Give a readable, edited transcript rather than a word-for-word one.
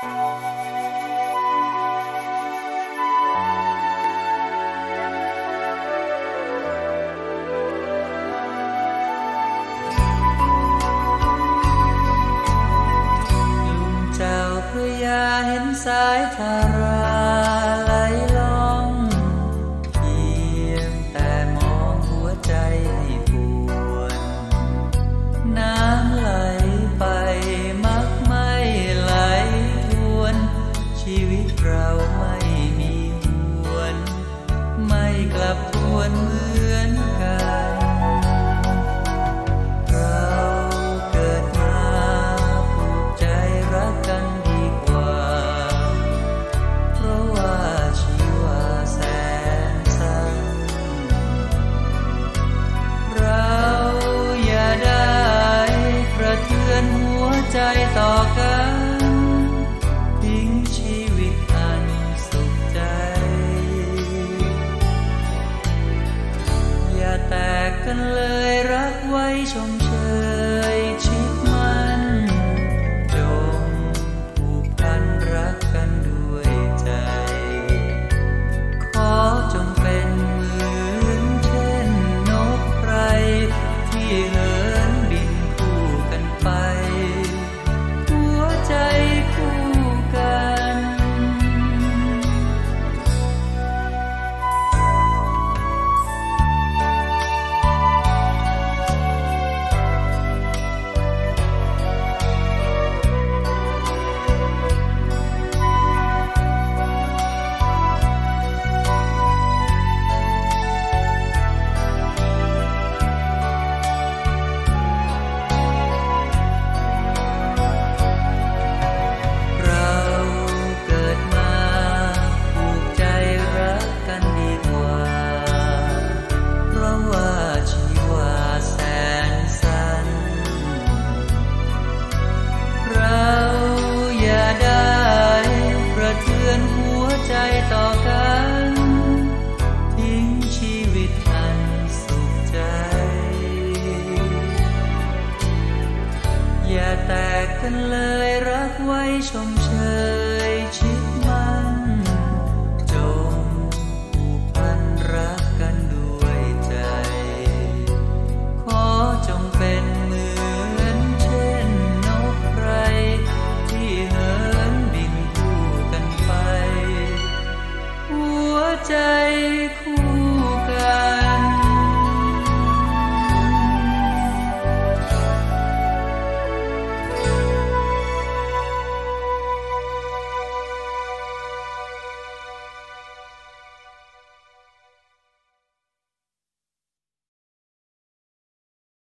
เห็นสายทาราไหลล่องเพียงแต่มองหัวใจให้ปวนน้ำไหลไปมักไม่ไหลทวนชีวิตเราไม่มีหวนไม่กลับทวนเหมือนกันเราเกิดมาผูกใจรักกันใจต่อกันทิ้งชีวิตอันสุขใจอย่าแตกกันเลยรักไว้ชมเชยชิดมันจงผูกพันรักกันด้วยใจขอจงเป็นเหมือนเช่นนกไพรที่เหินบินคู่กันไปใจคู่กันใจต่อกันทิ้งชีวิตอันสุขใจอย่าแตกกันเลยรักไว้ชมเชย